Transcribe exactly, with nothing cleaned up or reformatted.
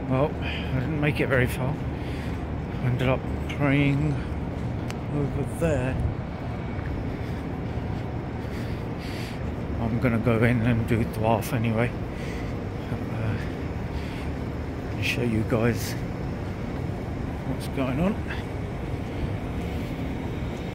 Well, I didn't make it very far. I ended up praying over there. I'm gonna go in and do Dwarf anyway. Uh, show you guys what's going on.